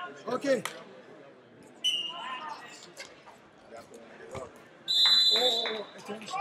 Okay. Oh, attention.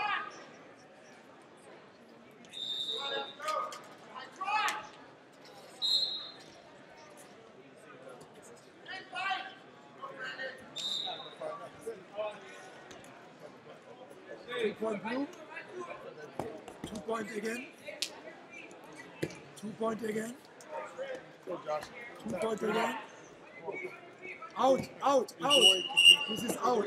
Two-point blue. 2 point again. 2 point again. 2 point again. Out, out, out. This is out.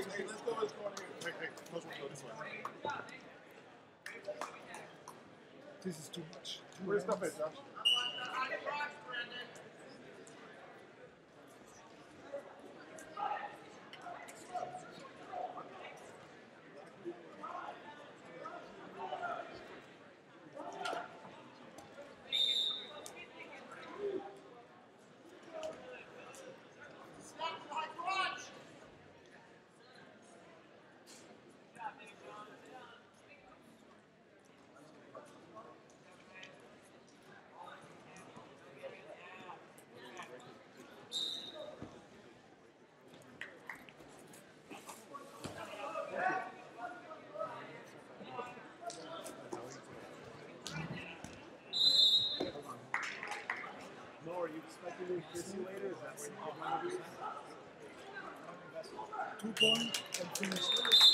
This is too much. Where's stuff at, Josh? No, are you expecting to kiss you later? Is that where you're going to do something? 2 point and finish.